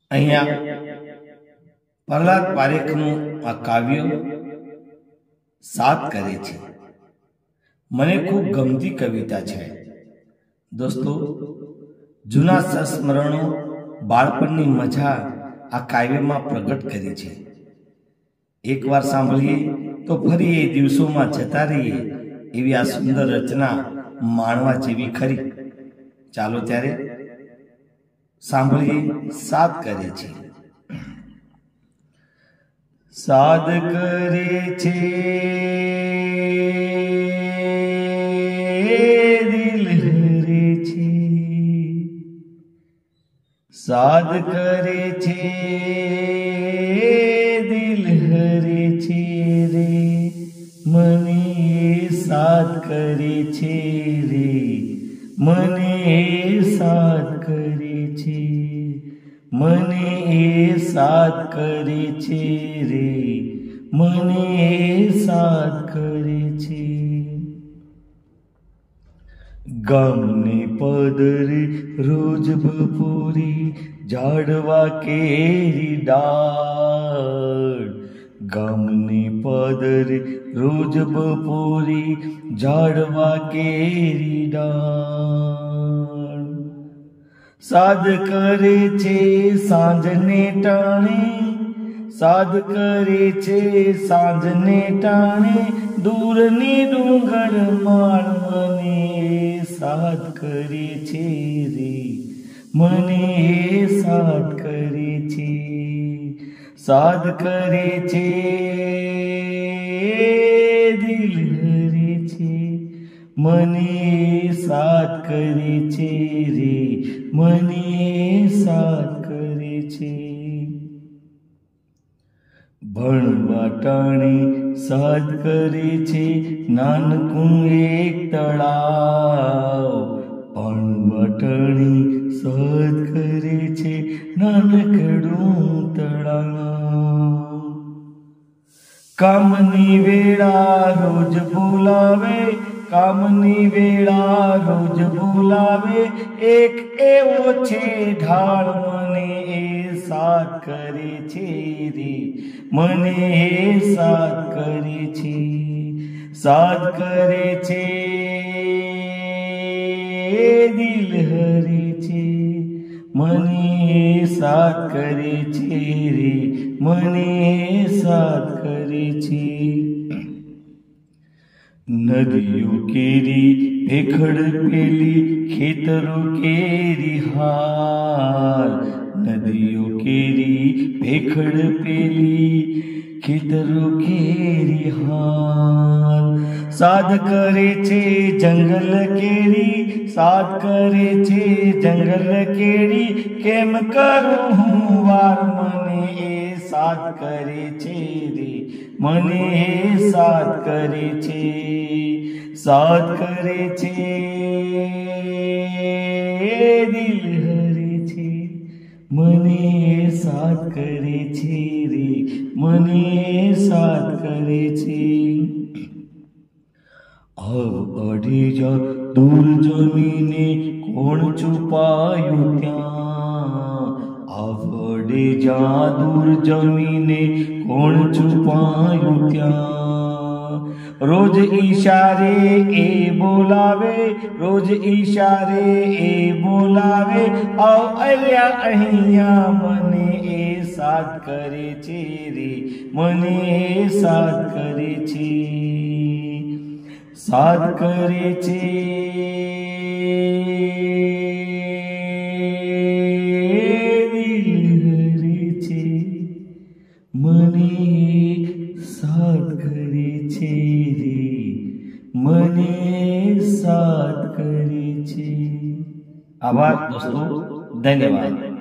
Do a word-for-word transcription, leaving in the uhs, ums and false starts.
અહીંયા પ્રહલાદ પારેખનું આ કાવ્ય સાદ કરે છે. મને ખૂબ ગમતી કવિતા છે દોસ્તો. જૂના સંસ્મરણો, બાળપણની મજા આ કાવ્યમાં પ્રગટ કરી છે. એકવાર સાંભળીએ તો ફરી એ દિવસોમાં જતા રહીએ એવી આ સુંદર રચના માણવા જેવી ખરી. ચાલો ત્યારે સાંભળીએ. સાદ કરે છે. સાદ કરે છે દિલ હરે છે, સાદ કરે છે દિલ હરે છે રે, મને સાદ કરે છે રે, મને સાદ કરે છે, મને સાદ કરે છે રે, મને સાદ કરે છે. ગામને પદરે રોજ બપોરે ઝાડવા કેરી ડાળ, ગામને પદરે રોજ બપોરે ઝાડવા કેરી ડાળ. સાદ કરે છે સાંજને ટાણે, સાદ કરે છે સાંજને ટાણે, દૂરની ડુંગર માળ, મને સાદ કરે છે રે, મને સાદ કરે છે, સાદ કરે છે દિલ હરે છે, મને સાદ કરે છે રે, મને સાદ કરે છે. ભણવા ટાણે સાદ કરે છે નાનકું એક તળાવ, ભણવા ટાણે સાદ કરે છે નાનકડું તળાવ. કામની વેળા રોજ બોલાવે, કામની વેળા રોજ બોલાવે, એક એવો છે ઢાળ, મને એ સાદ કરે છે રે, મને સાદ કરે છે, સાદ કરે છે દિલ હરે છે, મને સાદ કરે છે રે, મને સાદ કરે છે. નદીઓ કેરી ભેખડ પેલી, ખેતરો કેરી હાર, નદીઓ કેરી ભેખડ પેલી, ખેતરો કેરી હાર. સાદ કરે છે જંગલ કેરી, સાદ કરે છે જંગલ કેરી, કેમ કરું હું વાર, મને એ સાદ કરે છે રે, મને સાદ કરે છે, સાદ કરે છે દિલ હરે છે, મને સાદ કરે છે રે, મને સાદ કરે છે. આવ અડી જા દૂર જમીને કોણ છુપાયું ત્યાં, આવ અડી જા દૂર જમીને કોણ છુપાયું ત્યાં. રોજ ઈશારે એ બોલાવે, રોજ ઈશારે એ બોલાવે, આવ અલ્યા અહીંયા, મને એ સાદ કરે છે રે, મને સાદ કરે છે, સાદ કરે છે દિલ હરે છે, મને સાદ કરે છે રે, મને સાદ કરે છે. આભાર દોસ્તો, ધન્યવાદ.